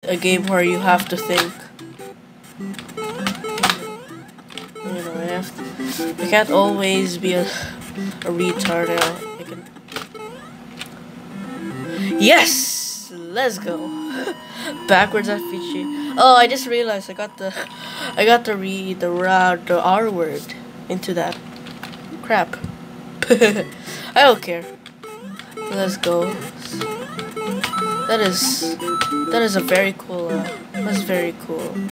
a game where you have to think. You know, I can't always be a retard. I can. Yes, let's go. Backwards FPG. Oh, I just realized I got to read the R word into that. Crap. I don't care. Let's go. That is a very cool. That's very cool.